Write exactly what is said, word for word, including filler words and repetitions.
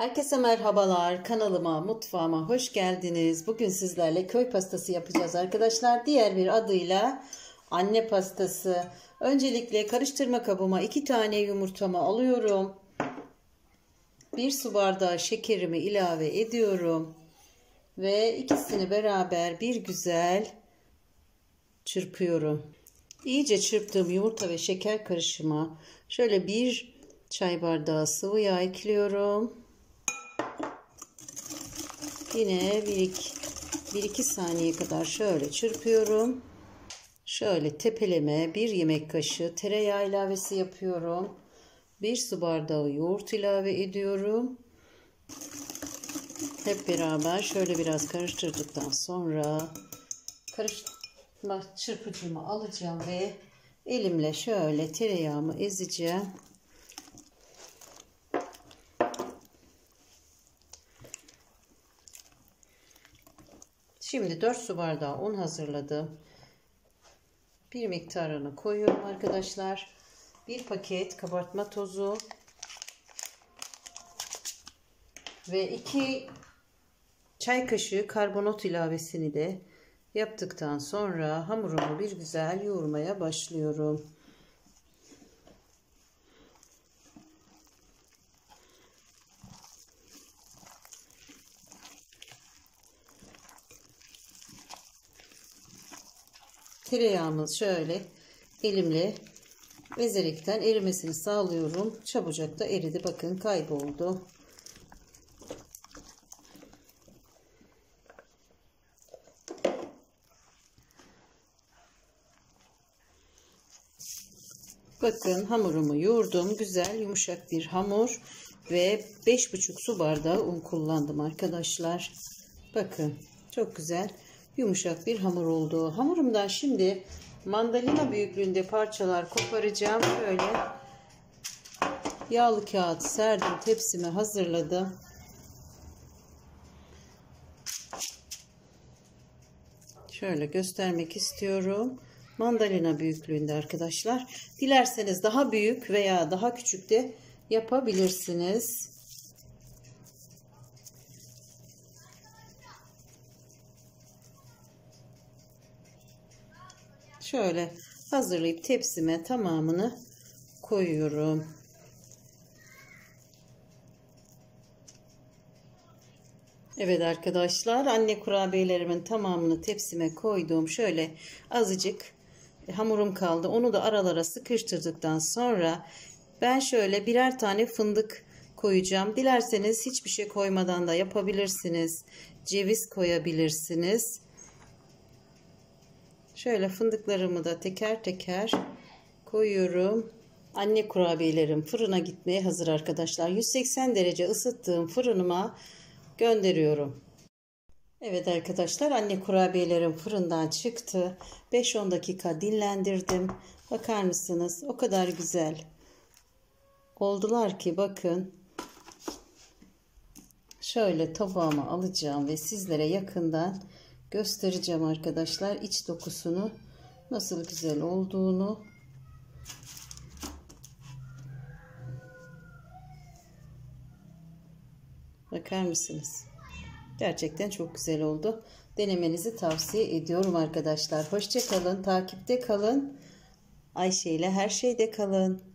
Herkese merhabalar. Kanalıma, mutfağıma hoş geldiniz. Bugün sizlerle köy pastası yapacağız arkadaşlar. Diğer bir adıyla anne pastası. Öncelikle karıştırma kabıma iki tane yumurtamı alıyorum. bir su bardağı şekerimi ilave ediyorum. Ve ikisini beraber bir güzel çırpıyorum. İyice çırptığım yumurta ve şeker karışıma şöyle bir çay bardağı sıvı yağ ekliyorum. Yine bir iki saniye kadar şöyle çırpıyorum. Şöyle tepeleme bir yemek kaşığı tereyağı ilavesi yapıyorum. bir su bardağı yoğurt ilave ediyorum. Hep beraber şöyle biraz karıştırdıktan sonra karıştırma çırpıcımı alacağım ve elimle şöyle tereyağımı ezeceğim. Şimdi dört su bardağı un hazırladım. Bir miktarını koyuyorum arkadaşlar. bir paket kabartma tozu ve iki çay kaşığı karbonat ilavesini de yaptıktan sonra hamurumu bir güzel yoğurmaya başlıyorum. Tereyağımız şöyle elimle ezerekten erimesini sağlıyorum. Çabucak da eridi. Bakın kayboldu. Bakın hamurumu yoğurdum. Güzel yumuşak bir hamur ve beş buçuk su bardağı un kullandım arkadaşlar. Bakın çok güzel yumuşak bir hamur oldu. Hamurumdan şimdi mandalina büyüklüğünde parçalar koparacağım. Şöyle yağlı kağıt serdim, tepsimi hazırladım. Şöyle göstermek istiyorum. Mandalina büyüklüğünde arkadaşlar. Dilerseniz daha büyük veya daha küçük de yapabilirsiniz. Şöyle hazırlayıp tepsime tamamını koyuyorum. Evet arkadaşlar, anne kurabiyelerimin tamamını tepsime koydum. Şöyle azıcık hamurum kaldı. Onu da aralara sıkıştırdıktan sonra ben şöyle birer tane fındık koyacağım. Dilerseniz hiçbir şey koymadan da yapabilirsiniz. Ceviz koyabilirsiniz. Şöyle fındıklarımı da teker teker koyuyorum. Anne kurabiyelerim fırına gitmeye hazır arkadaşlar. yüz seksen derece ısıttığım fırınıma gönderiyorum. Evet arkadaşlar, anne kurabiyelerim fırından çıktı. beş on dakika dinlendirdim. Bakar mısınız? O kadar güzel oldular ki bakın. Şöyle tabağıma alacağım ve sizlere yakından göstereceğim arkadaşlar iç dokusunu nasıl güzel olduğunu. Bakar mısınız? Gerçekten çok güzel oldu. Denemenizi tavsiye ediyorum arkadaşlar. Hoşça kalın, takipte kalın. Ayşe ile her şeyde kalın.